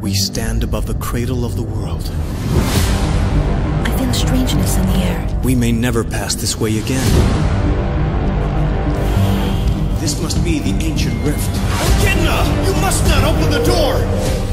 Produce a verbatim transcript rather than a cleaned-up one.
We stand above the cradle of the world. I feel a strangeness in the air. We may never pass this way again. This must be the ancient rift. Echidna! You must not open the door!